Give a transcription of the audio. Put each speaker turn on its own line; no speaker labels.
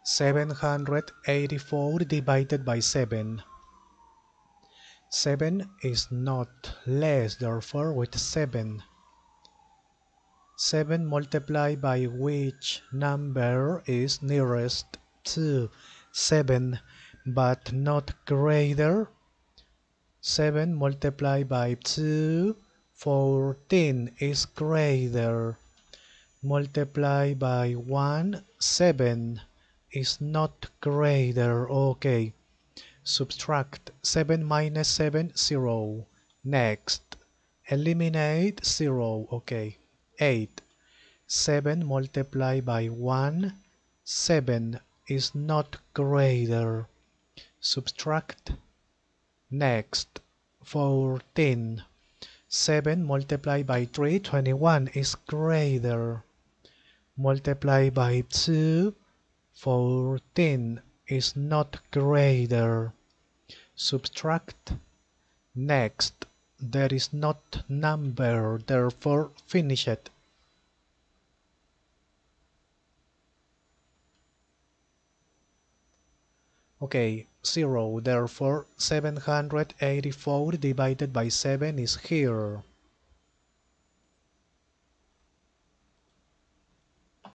784 divided by 7. 7 is not less, therefore with 7. 7 multiplied by which number is nearest to 7 but not greater? 7 multiplied by 2, 14 is greater. Multiply by 1, 7 is not greater. Okay. Subtract 7 minus 7, 0. Next, eliminate 0. Okay. 8. 7 multiplied by 1, 7 is not greater. Subtract. Next, 14. 7 multiplied by 3, 21 is greater. Multiply by 2, 14 is not greater. Subtract. Next, there is not number, therefore finish it. Okay, 0, therefore 784 divided by 7 is here.